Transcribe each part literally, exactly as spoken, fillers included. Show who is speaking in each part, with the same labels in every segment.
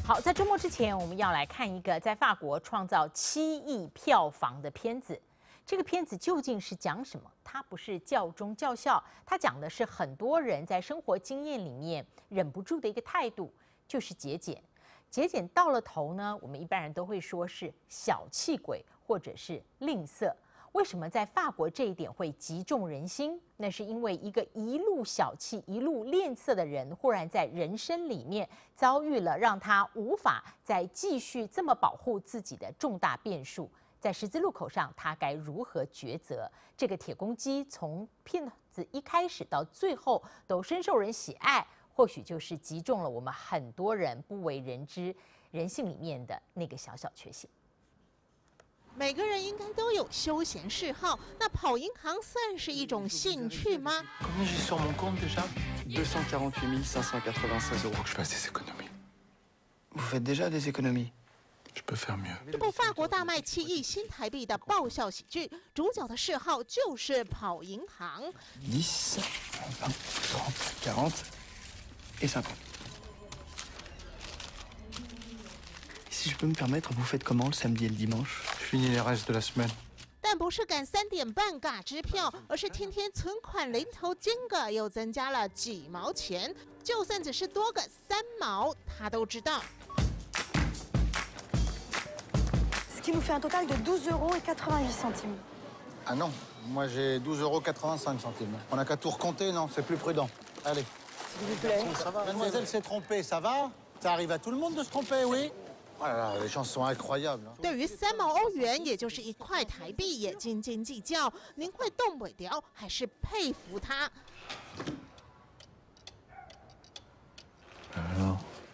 Speaker 1: 好，在周末之前，我们要来看一个在法国创造七亿票房的片子。这个片子究竟是讲什么？它不是教中教校，它讲的是很多人在生活经验里面忍不住的一个态度，就是节俭。节俭到了头呢，我们一般人都会说是小气鬼或者是吝啬。为什么在法国这一点会击中人心？那是因为一个一路小气、一路吝啬的人，忽然在人生里面遭遇了让他无法再继续这么保护自己的重大变数。在十字路口上，他该如何抉择？这个铁公鸡从片子一开始到最后都深受人喜爱，或许就是击中了我们很多人不为人知人性里面的那个小小缺陷。
Speaker 2: 每个人应该都有休闲嗜好，那跑银行算是一种兴趣吗？
Speaker 3: Combien j'ai sur mon compte déjà deux cent quarante-huit mille cinq cent quatre-vingt-seize euros. Faut que je fasse des économies. Vous faites déjà des économies? Je peux faire mieux.
Speaker 2: 这部法国大卖七亿新台币的爆笑喜剧，主角的嗜好就是跑银行。
Speaker 3: dix, vingt, trente, quarante et cinquante. Si je peux me permettre, vous faites comment le samedi et le dimanche? Je finis les restes de la semaine.
Speaker 2: 但不是赶三点半尬支票，而是天天存款零头金额又增加了几毛钱，就算只是多个三毛，他都知道。
Speaker 4: Ce qui nous fait un total de douze euros et quatre-vingt-huit centimes.
Speaker 5: Ah non, moi j'ai douze euros quatre-vingt-cinq centimes. On n'a qu'à tout recompter, non, c'est plus prudent. Allez.
Speaker 4: S'il vous plaît.
Speaker 5: Ça va, mademoiselle s'est trompée, ça va? Ça arrive à tout le monde de se tromper, oui? Oh là là, les gens sont incroyables.
Speaker 2: 对于三毛欧元，也就是一块台币，也斤斤计较。您会动不掉，还是佩服他？
Speaker 3: Alors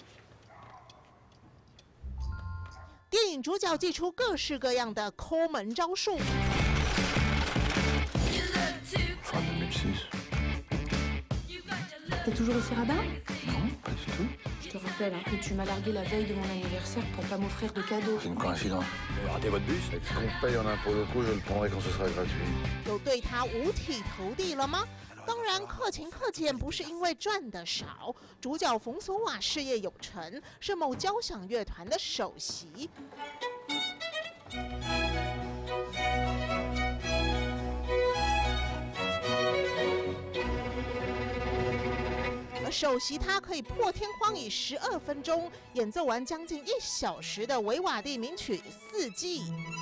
Speaker 2: 电影主角祭出各式各样的抠门招数。
Speaker 3: fin deux mille six.
Speaker 4: T'es toujours aussi radin?
Speaker 3: Non, pas du tout.
Speaker 4: Je te rappelle hein, que tu m'as largué la veille de mon anniversaire pour pas m'offrir de cadeau.
Speaker 3: C'est une coïncidence.
Speaker 5: Vous ratez votre bus? Ce qu'on paye en impôt locaux, je le prendrai quand ce sera gratuit.
Speaker 2: 有对他五体投地了吗？当然，克勤克俭不是因为赚的少。主角冯索瓦事业有成，是某交响乐团的首席。 而首席他可以破天荒以十二分钟演奏完将近一小时的维瓦蒂名曲《四季》。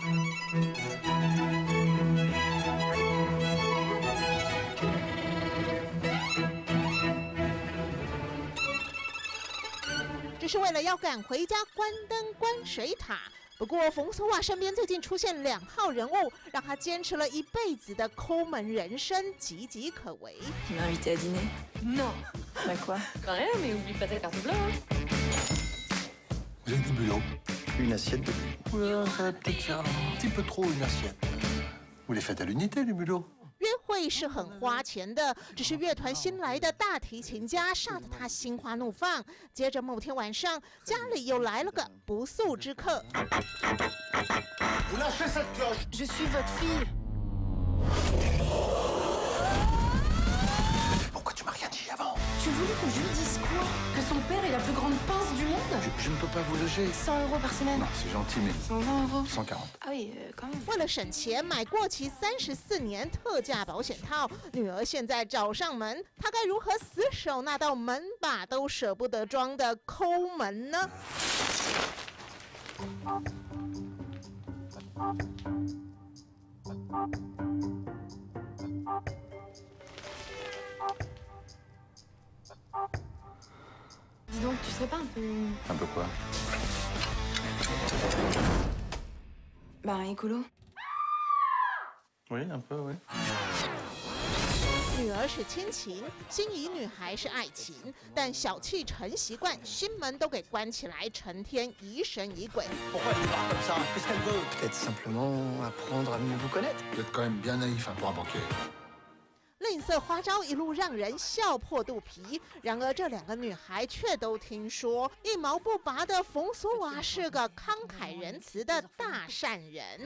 Speaker 2: 这是为了要赶回家关灯关水塔。 不过，冯索瓦身边最近出现两号人物，让他坚持了一辈子的抠门人生岌岌可危。
Speaker 4: Tu m'as invité à dîner?
Speaker 6: Non.
Speaker 4: Bah quoi?
Speaker 6: Bah rien, mais oublie pas ta carte bleue.
Speaker 5: Vous avez du bulot?
Speaker 3: Une assiette de...
Speaker 5: Oula, ça va peut-être faire un petit peu trop une assiette. Vous les faites à l'unité, les bulots?
Speaker 2: 约会是很花钱的，只是乐团新来的大提琴家煞得他心花怒放。接着某天晚上，家里又来了个不速之客。
Speaker 5: Vous lâchez cette cloche!
Speaker 4: Je suis votre fille.
Speaker 3: Pourquoi tu m'as rien dit avant?
Speaker 4: Tu voulais que je lui dise quoi? Que son père est la plus grande pince du monde?
Speaker 3: je, je ne peux pas vous loger.
Speaker 4: cent euros par semaine.
Speaker 3: Non, c'est gentil, mais...
Speaker 4: cent vingt euros.
Speaker 3: cent quarante.
Speaker 4: Ah oui, euh, quand même.
Speaker 2: 为了省钱，买过期三十四年特价保险套，女儿现在找上门，她该如何死守那道门把都舍不得装的抠门呢？
Speaker 4: Dis donc, tu serais pas un peu...
Speaker 3: Un peu quoi?
Speaker 4: Bah, écolo.
Speaker 3: Oui, un peu, oui.
Speaker 2: 女儿是亲情，心仪女孩是爱情，但小气成习惯，心门都给关起来，成天疑神疑鬼。
Speaker 5: Pourquoi elle part comme ça? Qu'est-ce qu'elle veut?
Speaker 3: Peut-être simplement apprendre à mieux vous connaître.
Speaker 5: Vous êtes quand même bien naïf hein, pour un banquier.
Speaker 2: 吝啬花招一路让人笑破肚皮，然而这两个女孩却都听说一毛不拔的冯索瓦是个慷慨仁慈的大善人。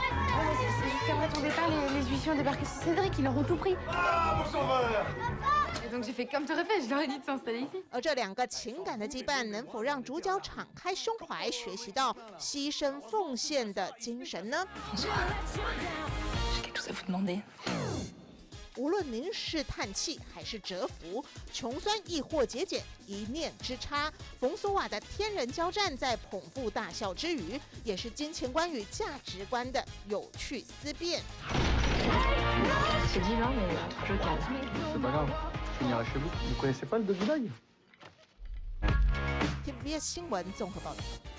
Speaker 4: Jusqu'à vrai ton départ, les, les huissiers ont débarqué chez Cédric, ils leur ont tout pris.
Speaker 5: Ah, mon sauveur!
Speaker 4: Donc j'ai fait comme tu aurais fait, je leur ai dit de s'installer ici.
Speaker 2: 而这两个情感的羁绊，能否让主角敞开胸怀，学习到牺牲奉献的精神呢？
Speaker 6: J'ai quelque chose à vous demander.
Speaker 2: 无论您是叹气还是折服，穷酸亦或节俭，一念之差。冯索瓦的天人交战，在捧腹大笑之余，也是金钱观与价值观的有趣思辨。
Speaker 6: C'est divin, mais je calme.
Speaker 3: C'est pas grave, je finirai chez vous. Vous connaissez pas le Doggy Dog
Speaker 2: T V B S 新闻综合报道。